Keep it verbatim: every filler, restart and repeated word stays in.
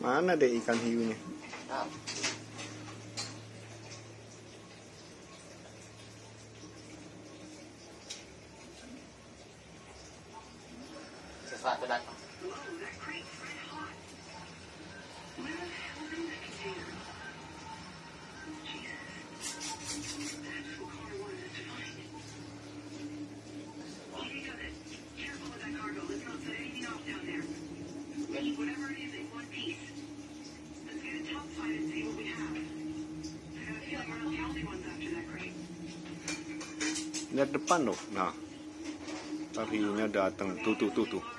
Mana deh ikan hiunya? Nah. Sesuatu datang. Lihat depan loh. Nah, ntar hiunya datang. Tuh, tuh, tuh, tuh.